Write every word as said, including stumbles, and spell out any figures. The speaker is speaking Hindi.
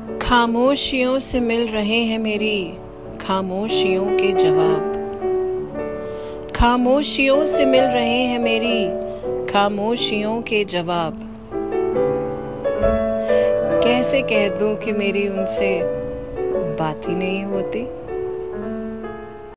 खामोशियों से मिल रहे हैं मेरी खामोशियों के जवाब। खामोशियों से मिल रहे हैं मेरी खामोशियों के जवाब। कैसे कह दूं कि मेरी उनसे बात ही नहीं होती।